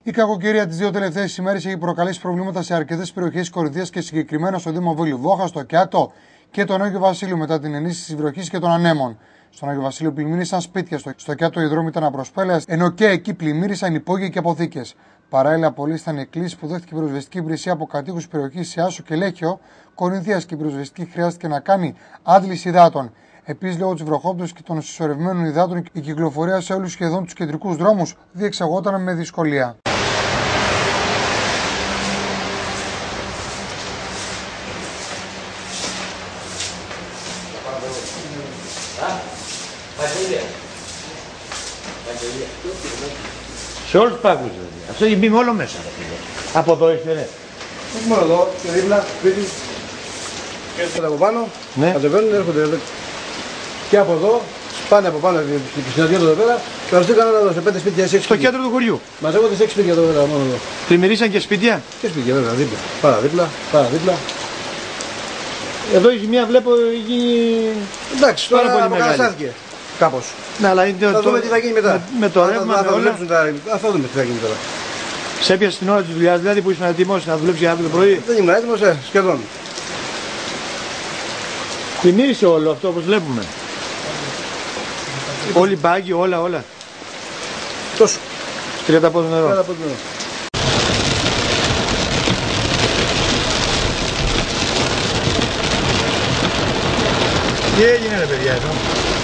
Η κακοκαιρία τις δύο τελευταίες ημέρες έχει προκαλέσει προβλήματα σε αρκετές περιοχές της Κορινθίας και συγκεκριμένα στο Δήμο Βόλου Βόχα, στο Κιάτο και τον Άγιο Βασίλειο μετά την ενίσχυση της βροχής και των ανέμων. Στον Άγιο Βασίλειο πλημμύρισαν σπίτια, στο Κιάτο οι δρόμοι ήταν απροσπέλαιες, ενώ και εκεί πλημμύρισαν υπόγειοι και αποθήκες. Παράλληλα, πολλές ήταν εκκλήσεις που δέχτηκε πυροσβεστική υπηρεσία από κατοίκους περιοχής σε Άσο και Λέχιο Κορινθίας και η πυροσβεστική χρειάστηκε να κάνει άντληση υδάτων. Επίσης, λόγω της βροχόπτωσης και των συσσωρευμένων υδάτων, η κυκλοφορία σε όλους σχεδόν τους κεντρικούς δρόμους διεξαγόταν με δυσκολία. Σε όλους τους πάγκους δηλαδή. Αυτό έχει μπει με όλο μέσα. Από εδώ έχετε, ναι. Όχι μόνο εδώ, και δίπλα, σπίτι. Και από πάνω, κατεβαίνουν, έρχονται και από εδώ, πάνε από πάνω στην αδειότητα εδώ πέρα και μας έκαναν εδώ σε 5 σπίτια, 6 σπίτια. Στο κέντρο του χωριού. Μαζεύονται σε 6 σπίτια εδώ πέρα μόνο εδώ. Πλημμυρίσαν και σπίτια. Και σπίτια βέβαια, δίπλα. Πάρα δίπλα. Εδώ η ζημία βλέπω γίνει. Εντάξει, τώρα αποκαταστάθηκε κάπως. Ναι, αλλά είναι θα δούμε τι θα γίνει μετά. Με το ρεύμα, με όλα. Θα δούμε τι θα γίνει τώρα. Σε έπιασε την ώρα της δουλειάς, δηλαδή που ήσουν έτοιμος να δουλέψει αύριο το πρωί. Δεν ήμουν έτοιμος, σχεδόν. Πλημμύρισε όλο αυτό όπως βλέπουμε. Όλοι μπάγκοι, όλα. Τόσο. 30 πόδια νερό. 30 πόδια νερό. Τι έγινε ρε παιδιά εδώ?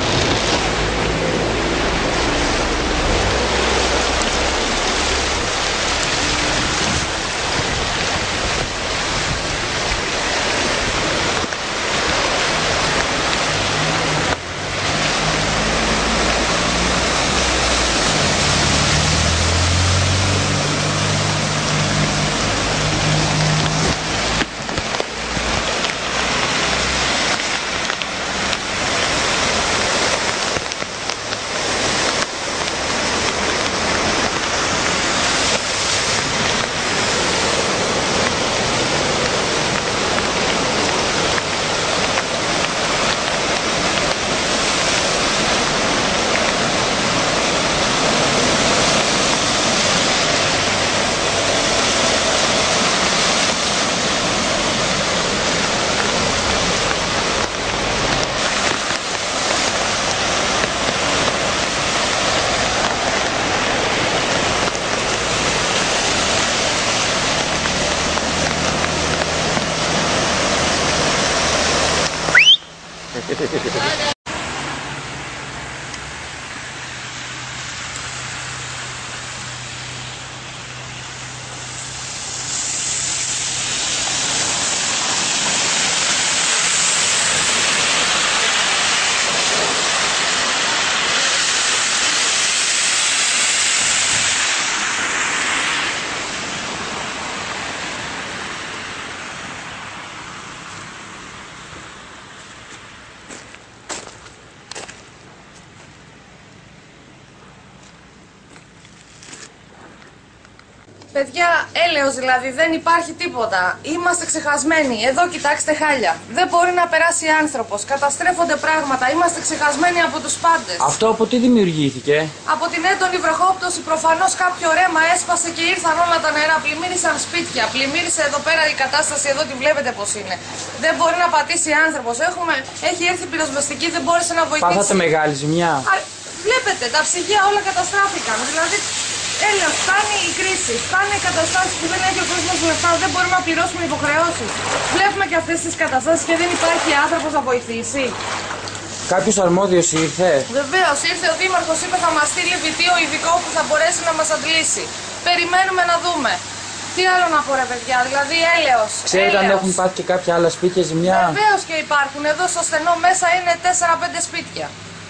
Παιδιά, έλεος δηλαδή, δεν υπάρχει τίποτα. Είμαστε ξεχασμένοι. Εδώ κοιτάξτε χάλια. Δεν μπορεί να περάσει άνθρωπος. Καταστρέφονται πράγματα. Είμαστε ξεχασμένοι από τους πάντες. Αυτό από τι δημιουργήθηκε? Από την έντονη βροχόπτωση προφανώς κάποιο ρέμα έσπασε και ήρθαν όλα τα νερά. Πλημμύρισαν σπίτια. Πλημμύρισε εδώ πέρα η κατάσταση. Εδώ τη βλέπετε πως είναι. Δεν μπορεί να πατήσει άνθρωπος. Έχει έρθει πυροσβεστική, δεν μπόρεσε να βοηθήσει. Πάθατε μεγάλη ζημιά. Βλέπετε, τα ψυγεία όλα καταστράφηκαν. Δηλαδή. Έλεος, φτάνει η κρίση, φτάνει οι καταστάσεις που δεν έχει ο κόσμος λεφτά, δεν μπορούμε να πληρώσουμε υποχρεώσεις. Βλέπουμε και αυτές τις καταστάσεις και δεν υπάρχει άνθρωπος να βοηθήσει. Κάποιος αρμόδιος ήρθε? Βεβαίως, ήρθε ο Δήμαρχος, είπε θα μας στείλει βιτίο ειδικό που θα μπορέσει να μας αντλήσει. Περιμένουμε να δούμε. Τι άλλο να πω ρε παιδιά, δηλαδή έλεος. Ξέρετε αν έχουν πάθει και κάποια άλλα σπίτια ζημιά? Βεβαίως και υπάρχουν, εδώ στο στενό μέσα είναι 4-5 σπίτια.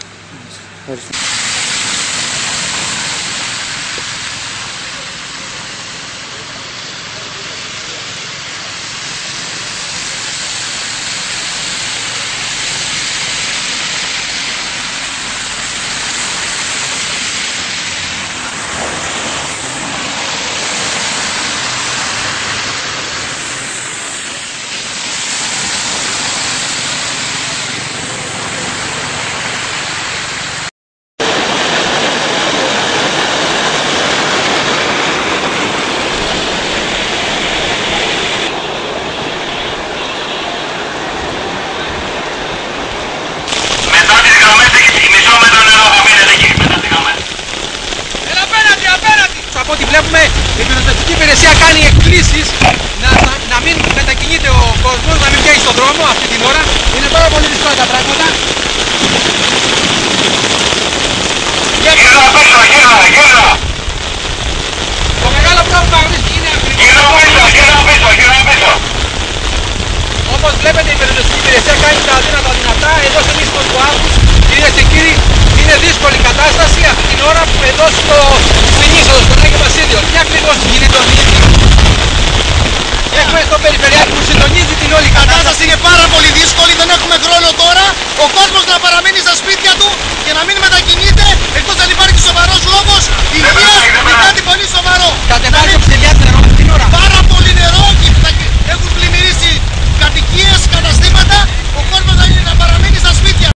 Ευχαριστώ. βλέπουμε η πυροσβεστική υπηρεσία κάνει εκκλήσεις να μην μετακινείται ο κόσμος, να μην βγαίνει στον δρόμο αυτή την ώρα. Είναι πάρα πολύ δύσκολα τα πράγματα. Το μεγάλο πρόβλημα είναι ακριβώς. Όπως βλέπετε η πυροσβεστική υπηρεσία κάνει τα αδύνατα δυνατά. Εδώ εμείς στον Κουάχους, κυρίες και κύριοι, είναι δύσκολη κατάσταση αυτή την ώρα που εδώ στην είσοδο, στον Άγιο Βασίλειο. Τι ακριβώς γίνεται ο διοίκητης. Έχουμε στο περιφερειάρχη που συντονίζει την όλη κατάσταση. Είναι πάρα πολύ δύσκολη, δεν έχουμε χρόνο τώρα. Ο κόσμος να παραμένει στα σπίτια του και να μην μετακινείται, εκτός αν υπάρχει σοβαρός λόγος.